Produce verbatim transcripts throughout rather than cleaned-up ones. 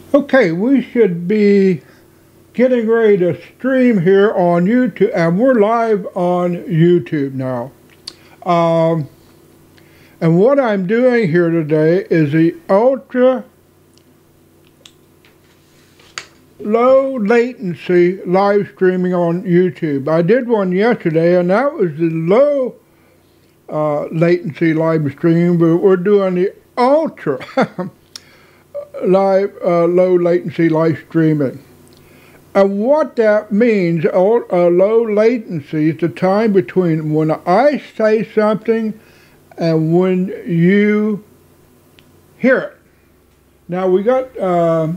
Okay, we should be getting ready to stream here on YouTube, and we're live on YouTube now. Um, and what I'm doing here today is the ultra low latency live streaming on YouTube. I did one yesterday, and that was the low uh, latency live stream, but we're doing the ultra live uh, low latency live streaming. And what that means, uh, low latency, is the time between when I say something and when you hear it. Now we got, uh,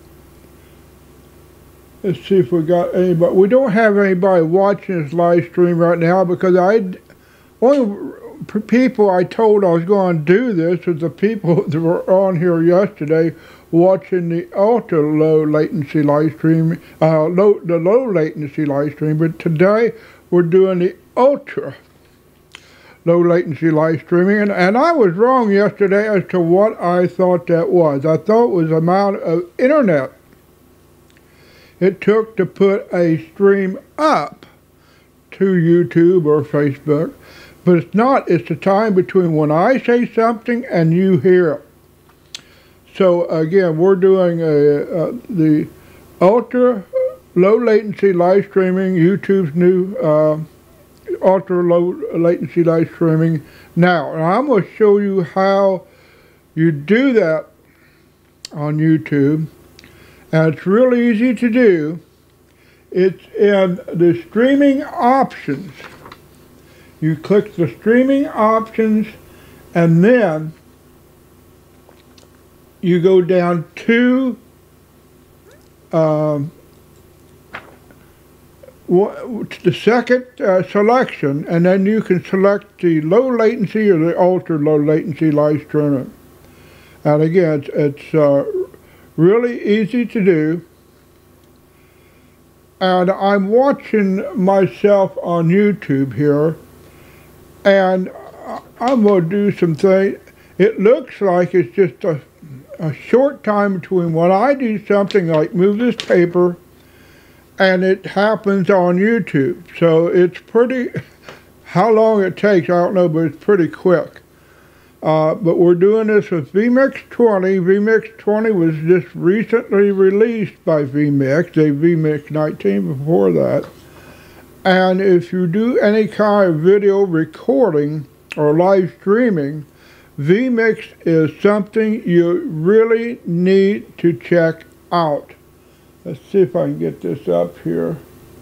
let's see if we got anybody. We don't have anybody watching this live stream right now because I, only people I told I was going to do this was the people that were on here yesterday watching the ultra low latency live stream, uh, low, the low latency live stream. But today we're doing the ultra low latency live streaming, and, and I was wrong yesterday as to what I thought that was. I thought it was the amount of internet it took to put a stream up to YouTube or Facebook, but it's not. It's the time between when I say something and you hear it. So again, we're doing a, uh, the ultra low latency live streaming, YouTube's new uh, ultra low latency live streaming now. And I'm going to show you how you do that on YouTube. And it's really easy to do. It's in the streaming options. You click the streaming options, and then you go down to um, the second uh, selection, and then you can select the low latency or the ultra low latency live streaming. And again, it's, it's uh, really easy to do. And I'm watching myself on YouTube here, and I'm going to do some things. It looks like it's just a a short time between when I do something like move this paper and it happens on YouTube. So it's pretty, how long it takes, I don't know, but it's pretty quick. Uh, but we're doing this with vMix twenty. vMix twenty was just recently released by vMix. They vMix nineteen before that. And if you do any kind of video recording or live streaming, vMix is something you really need to check out. Let's see if I can get this up here.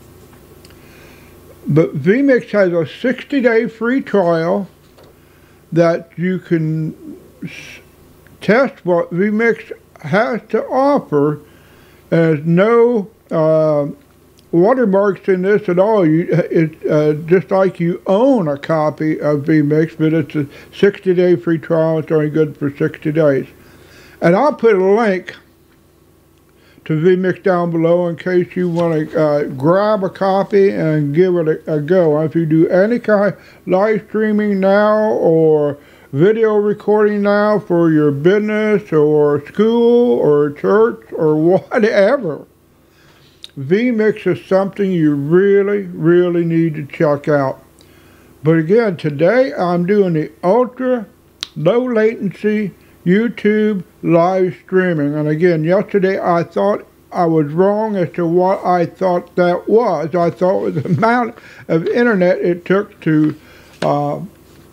But vMix has a sixty day free trial that you can test what vMix has to offer. There's no uh, watermarks in this at all. You, it's uh, just like you own a copy of vMix, but it's a sixty day free trial. It's only good for sixty days. And I'll put a link to vMix down below in case you want to uh, grab a copy and give it a, a go. If you do any kind of live streaming now or video recording now for your business or school or church or whatever, vMix is something you really, really need to check out. But again, today I'm doing the ultra low latency YouTube live streaming. And again, yesterday I thought I was wrong as to what I thought that was. I thought it was the amount of internet it took to uh,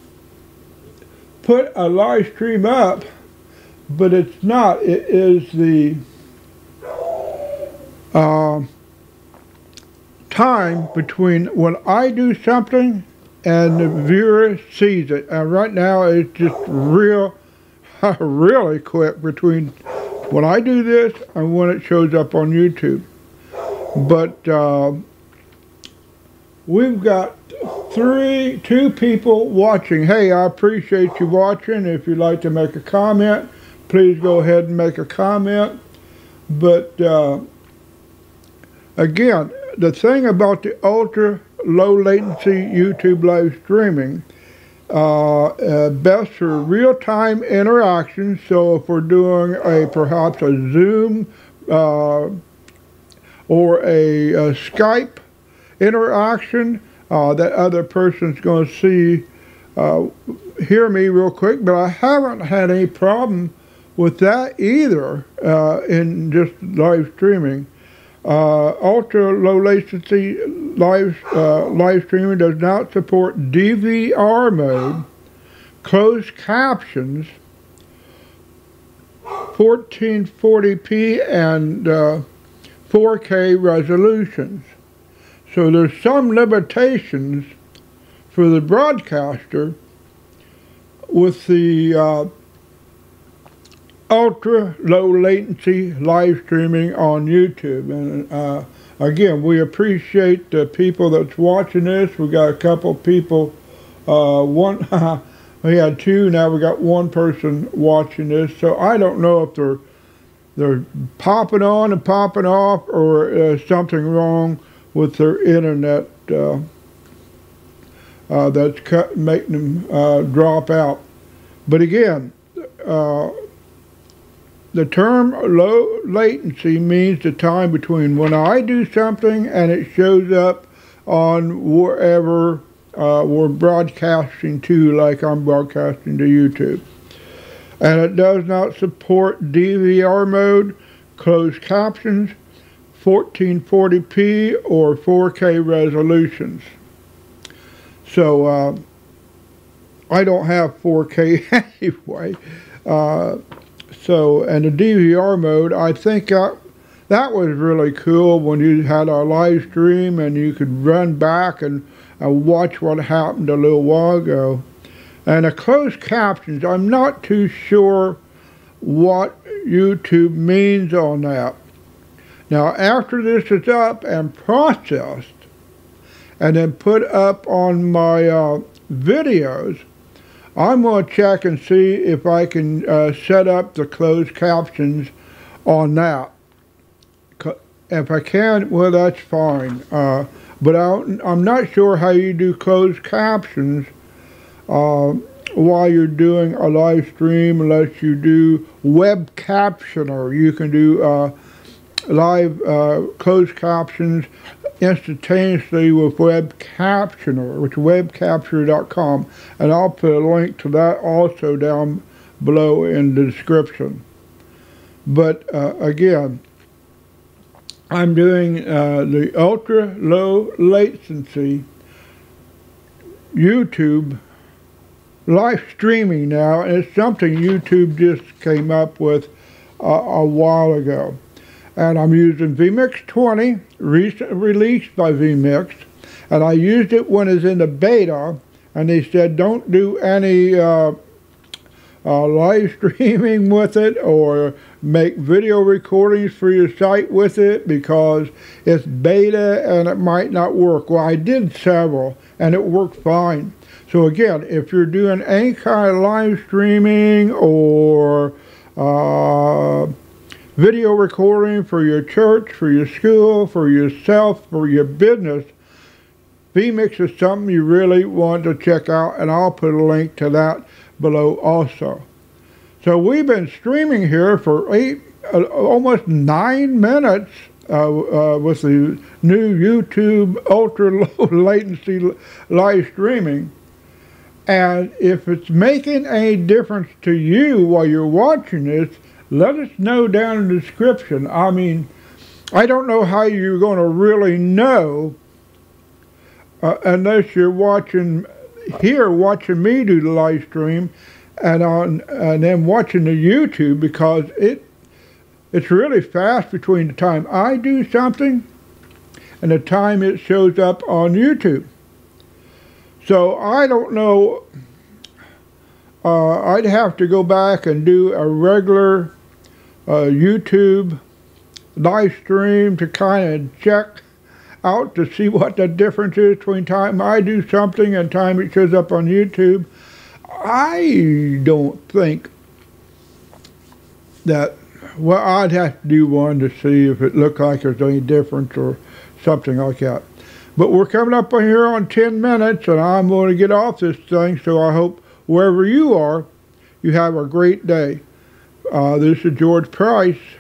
put a live stream up, but it's not. It is the Uh, time between when I do something and the viewer sees it. And right now it's just real, really quick between when I do this and when it shows up on YouTube. But uh, we've got three, two people watching. Hey, I appreciate you watching. If you'd like to make a comment, please go ahead and make a comment. But uh, again, the thing about the ultra low latency YouTube live streaming Uh, uh, best for real-time interaction. So if we're doing a perhaps a Zoom uh, or a, a Skype interaction, uh, that other person's going to see, uh, hear me real quick. But I haven't had any problem with that either uh, in just live streaming. Uh, ultra low latency live uh, live streaming does not support D V R mode, closed captions, fourteen forty p, and uh, four K resolutions. So there's some limitations for the broadcaster with the uh, ultra low latency live streaming on YouTube. And uh, again, we appreciate the people that's watching this. We got a couple people, uh, one, we had two, now we got one person watching this. So I don't know if they're they're popping on and popping off, or uh, something wrong with their internet uh, uh, that's cut, making them uh, drop out. But again, uh, the term low latency means the time between when I do something and it shows up on wherever uh, we're broadcasting to, like I'm broadcasting to YouTube. And it does not support D V R mode, closed captions, fourteen forty p, or four K resolutions. So uh, I don't have four K anyway. Uh, So, and the D V R mode, I think uh, that was really cool when you had a live stream and you could run back and, and watch what happened a little while ago. And the closed captions, I'm not too sure what YouTube means on that. Now, after this is up and processed and then put up on my uh, videos, I'm going to check and see if I can uh, set up the closed captions on that. If I can, well, that's fine. Uh, but I, I'm not sure how you do closed captions uh, while you're doing a live stream, unless you do web captioner. You can do uh, live uh, closed captions instantaneously with web captioner, which is web capture dot com, and I'll put a link to that also down below in the description. But uh, again, I'm doing uh, the ultra low latency YouTube live streaming now, and it's something YouTube just came up with uh, a while ago. And I'm using vMix twenty, recently released by vMix, and I used it when it's in the beta, and they said don't do any uh, uh, live streaming with it or make video recordings for your site with it because it's beta and it might not work. Well, I did several, and it worked fine. So again, if you're doing any kind of live streaming or uh, video recording for your church, for your school, for yourself, for your business, vMix is something you really want to check out, and I'll put a link to that below also. So we've been streaming here for eight, uh, almost nine minutes uh, uh, with the new YouTube ultra low latency live streaming. And if it's making any difference to you while you're watching this, let us know down in the description. I mean, I don't know how you're going to really know uh, unless you're watching here, watching me do the live stream, and on and then watching the YouTube, because it it's really fast between the time I do something and the time it shows up on YouTube. So I don't know. Uh, I'd have to go back and do a regular Uh, YouTube live stream to kind of check out to see what the difference is between time I do something and time it shows up on YouTube. I don't think that, well, I'd have to do one to see if it looked like there's any difference or something like that. But we're coming up on here on ten minutes, and I'm going to get off this thing, so I hope wherever you are, you have a great day. Uh, this is George Price.